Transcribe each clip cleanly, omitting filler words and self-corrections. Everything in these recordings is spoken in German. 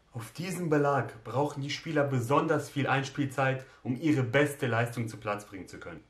Auf diesem Belag brauchen die Spieler besonders viel Einspielzeit, um ihre beste Leistung zu Platz bringen zu können.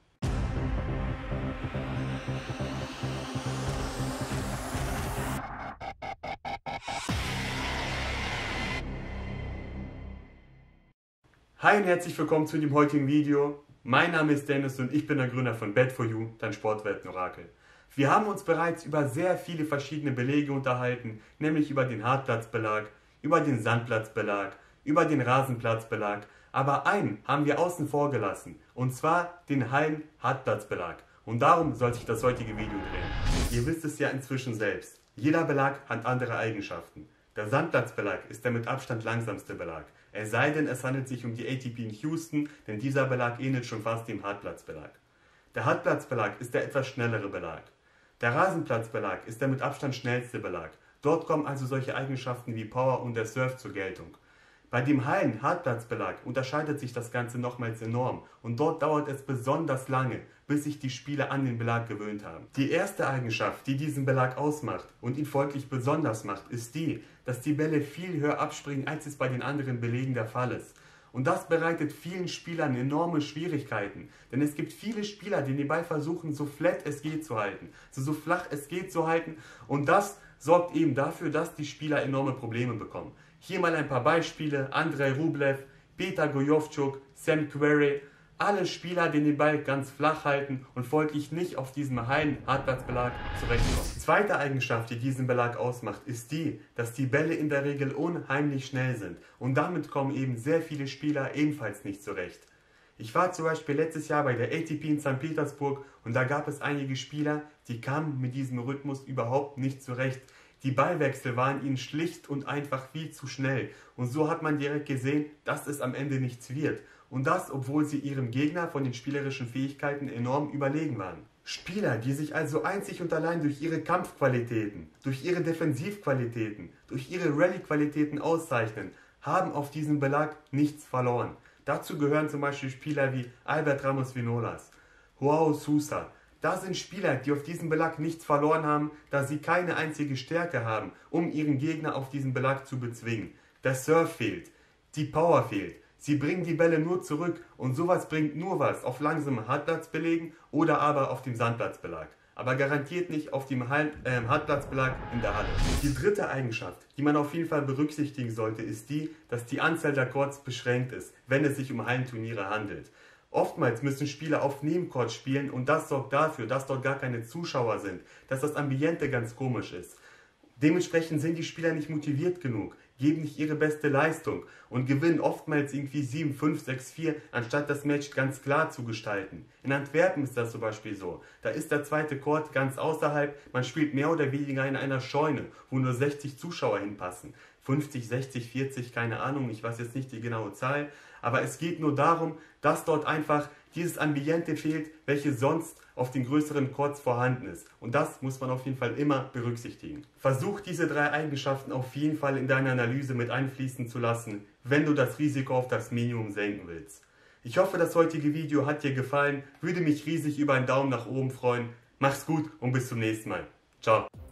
Hi und herzlich willkommen zu dem heutigen Video. Mein Name ist Dennis und ich bin der Gründer von Bet4U, dein Sportwetten-Orakel. Wir haben uns bereits über sehr viele verschiedene Belege unterhalten, nämlich über den Hartplatzbelag, über den Sandplatzbelag, über den Rasenplatzbelag, aber einen haben wir außen vor gelassen, und zwar den Hallen-Hartplatzbelag. Und darum soll sich das heutige Video drehen. Ihr wisst es ja inzwischen selbst, jeder Belag hat andere Eigenschaften. Der Sandplatzbelag ist der mit Abstand langsamste Belag, es sei denn es handelt sich um die ATP in Houston, denn dieser Belag ähnelt schon fast dem Hartplatzbelag. Der Hartplatzbelag ist der etwas schnellere Belag. Der Rasenplatzbelag ist der mit Abstand schnellste Belag. Dort kommen also solche Eigenschaften wie Power und der Surf zur Geltung. Bei dem Hallen-Hartplatzbelag unterscheidet sich das Ganze nochmals enorm und dort dauert es besonders lange, bis sich die Spieler an den Belag gewöhnt haben. Die erste Eigenschaft, die diesen Belag ausmacht und ihn folglich besonders macht, ist die, dass die Bälle viel höher abspringen, als es bei den anderen Belegen der Fall ist. Und das bereitet vielen Spielern enorme Schwierigkeiten, denn es gibt viele Spieler, die den Ball versuchen, so flat es geht zu halten, so flach es geht zu halten, und das sorgt eben dafür, dass die Spieler enorme Probleme bekommen. Hier mal ein paar Beispiele: Andrei Rublev, Peter Gojowczuk, Sam Querrey, alle Spieler, die den Ball ganz flach halten und folglich nicht auf diesem Hallen-Hartplatzbelag zurechtkommen. Die zweite Eigenschaft, die diesen Belag ausmacht, ist die, dass die Bälle in der Regel unheimlich schnell sind und damit kommen eben sehr viele Spieler ebenfalls nicht zurecht. Ich war zum Beispiel letztes Jahr bei der ATP in St. Petersburg und da gab es einige Spieler, die kamen mit diesem Rhythmus überhaupt nicht zurecht. Die Ballwechsel waren ihnen schlicht und einfach viel zu schnell und so hat man direkt gesehen, dass es am Ende nichts wird. Und das, obwohl sie ihrem Gegner von den spielerischen Fähigkeiten enorm überlegen waren. Spieler, die sich also einzig und allein durch ihre Kampfqualitäten, durch ihre Defensivqualitäten, durch ihre Rallye-Qualitäten auszeichnen, haben auf diesem Belag nichts verloren. Dazu gehören zum Beispiel Spieler wie Albert Ramos Vinolas, Joao Sousa. Das sind Spieler, die auf diesem Belag nichts verloren haben, da sie keine einzige Stärke haben, um ihren Gegner auf diesem Belag zu bezwingen. Der Surf fehlt, die Power fehlt. Sie bringen die Bälle nur zurück und sowas bringt nur was auf langsamen Hartplatzbelegen oder aber auf dem Sandplatzbelag. Aber garantiert nicht auf dem Hartplatzbelag in der Halle. Die dritte Eigenschaft, die man auf jeden Fall berücksichtigen sollte, ist die, dass die Anzahl der Courts beschränkt ist, wenn es sich um Hallenturniere handelt. Oftmals müssen Spieler auf Nebencourt spielen und das sorgt dafür, dass dort gar keine Zuschauer sind, dass das Ambiente ganz komisch ist. Dementsprechend sind die Spieler nicht motiviert genug, geben nicht ihre beste Leistung und gewinnen oftmals irgendwie 7-5, 6-4, anstatt das Match ganz klar zu gestalten. In Antwerpen ist das zum Beispiel so. Da ist der zweite Court ganz außerhalb, man spielt mehr oder weniger in einer Scheune, wo nur 60 Zuschauer hinpassen. 50, 60, 40, keine Ahnung, ich weiß jetzt nicht die genaue Zahl, aber es geht nur darum, dass dort einfach dieses Ambiente fehlt, welches sonst auf den größeren Courts vorhanden ist. Und das muss man auf jeden Fall immer berücksichtigen. Versuch diese drei Eigenschaften auf jeden Fall in deine Analyse mit einfließen zu lassen, wenn du das Risiko auf das Minimum senken willst. Ich hoffe, das heutige Video hat dir gefallen, würde mich riesig über einen Daumen nach oben freuen. Mach's gut und bis zum nächsten Mal. Ciao.